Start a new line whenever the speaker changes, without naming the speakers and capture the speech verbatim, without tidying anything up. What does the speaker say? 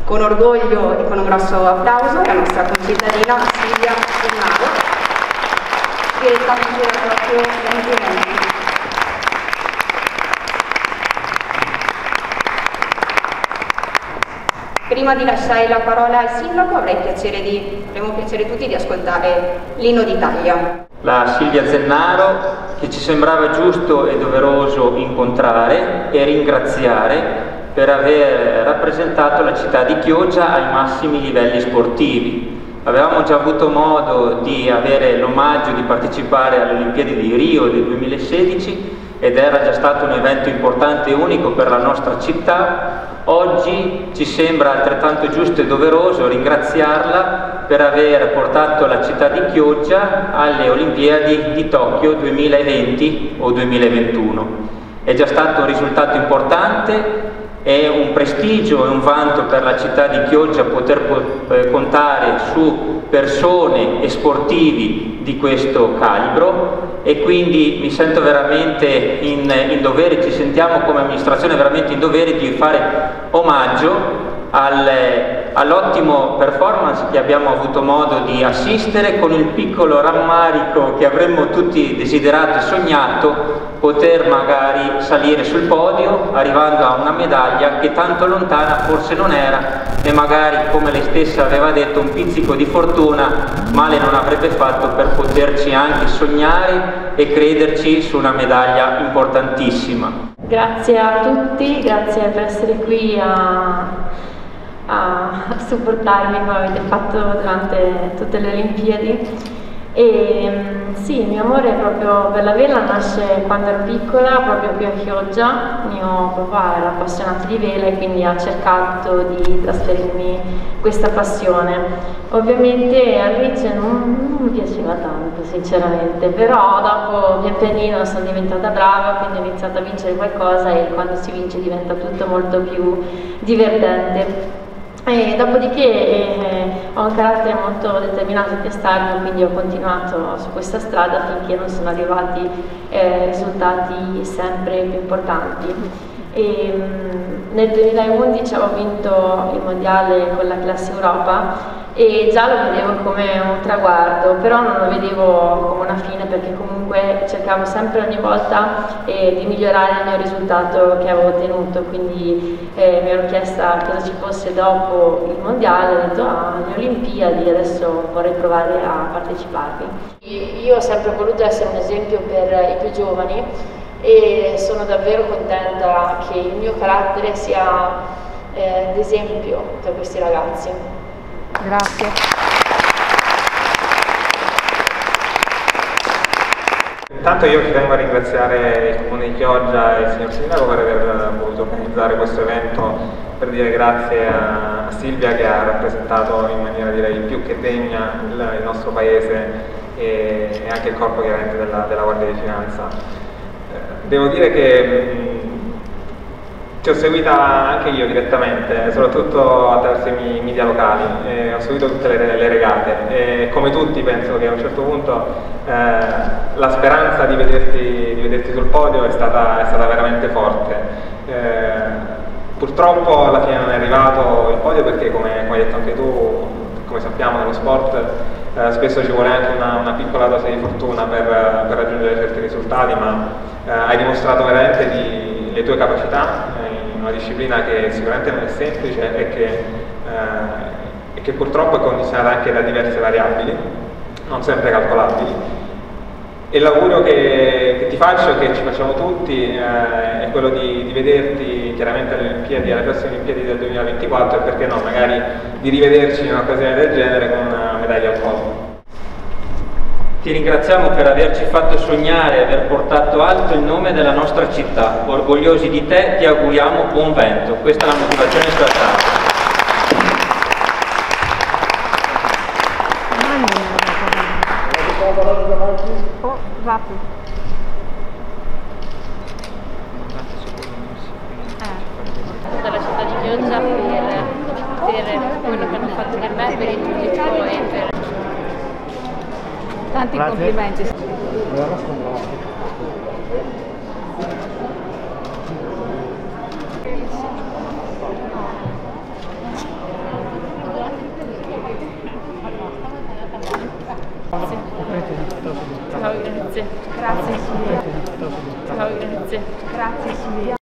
con orgoglio e con un grosso applauso la nostra concittadina Silvia Zennaro, che sta facendo proprio gli complimenti. Prima di lasciare la parola al sindaco avrei piacere di, avremo piacere tutti di ascoltare l'inno d'Italia.
La Silvia Zennaro, che ci sembrava giusto e doveroso incontrare e ringraziare per aver rappresentato la città di Chioggia ai massimi livelli sportivi. Avevamo già avuto modo di avere l'omaggio di partecipare alle Olimpiadi di Rio del duemilasedici ed era già stato un evento importante e unico per la nostra città. Oggi ci sembra altrettanto giusto e doveroso ringraziarla per aver portato la città di Chioggia alle Olimpiadi di Tokyo duemilaventi o duemilaventuno. È già stato un risultato importante, è un prestigio e un vanto per la città di Chioggia poter contare su persone e sportivi di questo calibro, e quindi mi sento veramente in, in dovere, ci sentiamo come amministrazione veramente in dovere di fare omaggio al, all'ottimo performance che abbiamo avuto modo di assistere, con il piccolo rammarico che avremmo tutti desiderato e sognato poter magari salire sul podio arrivando a una medaglia che tanto lontana forse non era, e magari, come lei stessa aveva detto, un pizzico di fortuna male non avrebbe fatto per poterci anche sognare e crederci su una medaglia importantissima.
Grazie a tutti, grazie per essere qui a, a supportarmi come avete fatto durante tutte le Olimpiadi. E sì, il mio amore proprio per la vela nasce quando ero piccola, proprio qui a Chioggia. Mio papà era appassionato di vela e quindi ha cercato di trasferirmi questa passione. Ovviamente all'inizio non, non mi piaceva tanto sinceramente, però dopo pian pianino sono diventata brava, quindi ho iniziato a vincere qualcosa e quando si vince diventa tutto molto più divertente. E dopodiché eh, ho un carattere molto determinato e testardo, quindi ho continuato su questa strada finché non sono arrivati eh, risultati sempre più importanti. E, mh, nel duemilaundici ho vinto il mondiale con la classe Europa e già lo vedevo come un traguardo, però non lo vedevo come una fine, perché comunque cercavo sempre ogni volta eh, di migliorare il mio risultato che avevo ottenuto, quindi eh, mi ero chiesta cosa ci fosse dopo il mondiale, ho detto ah, le Olimpiadi, adesso vorrei provare a parteciparvi. Io ho sempre voluto essere un esempio per i più giovani e sono davvero contenta che il mio carattere sia eh, d'esempio per questi ragazzi.
Grazie.
Intanto io ci tengo a ringraziare il Comune di Chioggia e il signor Sindaco per aver voluto organizzare questo evento, per dire grazie a Silvia che ha rappresentato in maniera direi più che degna il, il nostro paese e, e anche il corpo chiaramente della, della Guardia di Finanza. Devo dire che mh, ti ho seguita anche io direttamente, soprattutto attraverso i media locali, e ho seguito tutte le, le regate e come tutti penso che a un certo punto eh, la speranza di vederti, di vederti sul podio è stata, è stata veramente forte. Eh, purtroppo alla fine non è arrivato il podio perché, come, come hai detto anche tu, come sappiamo nello sport eh, spesso ci vuole anche una, una piccola dose di fortuna per, per raggiungere certi risultati, ma eh, hai dimostrato veramente di, le tue capacità eh, in una disciplina che sicuramente non è semplice e che, eh, e che purtroppo è condizionata anche da diverse variabili, non sempre calcolabili. E l'augurio che, che ti faccio, che ci facciamo tutti, eh, è quello di, di vederti chiaramente alle Olimpiadi, alle prossime Olimpiadi del duemilaventiquattro e perché no, magari di rivederci in un'occasione del genere con una medaglia al collo.
Ti ringraziamo per averci fatto sognare e aver portato alto il nome della nostra città. Orgogliosi di te, ti auguriamo buon vento. Questa è la motivazione statale.
Oh, Vapi.
Eh. Dalla città di Chioggia per, per quello che hanno fatto per me, per il pubblico e per...
Tanti
Grazie.
complimenti.
Ciao, grazie.
Grazie Silvia.
Ciao, grazie.
Grazie Silvia.